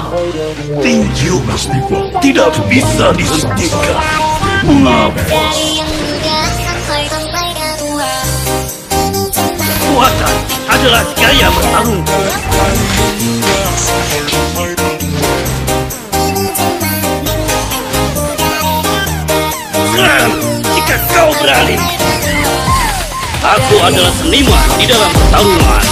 Tinju tidak bisa dihentikan. Mengapa? Kekuatan adalah gaya bertarung. Serang jika kau berani. Aku adalah seniman di dalam pertarungan.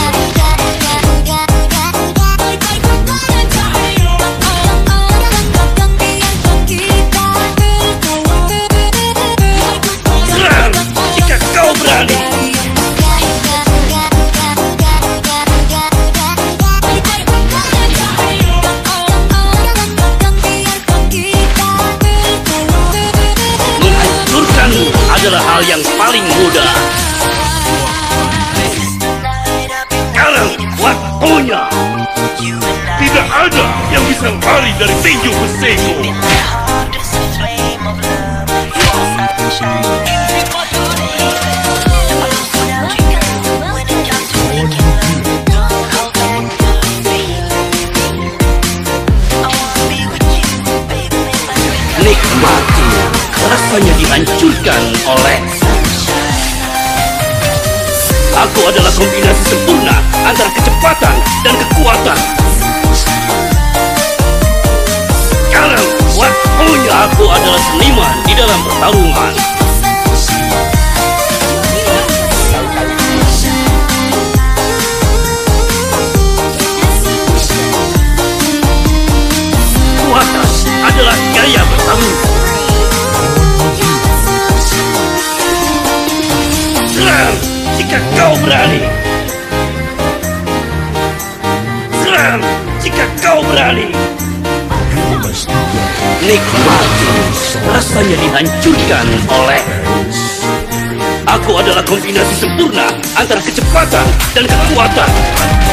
Serang jika kau berani. Menghancurkanmu adalah hal yang paling mudah. Sekarang waktunya. Tidak ada yang bisa lari dari tinju besiku. Nikmati rasanya dihancurkan oleh. Aku adalah kombinasi sempurna antara kecepatan dan kekuatan. Sekarang waktunya. Aku adalah seniman di dalam pertarungan. Kekuatan adalah gaya bertarung. Serang jika kau berani. Serang jika kau berani. Nikmati rasanya dihancurkan oleh. Aku adalah kombinasi sempurna antara kecepatan dan kekuatan.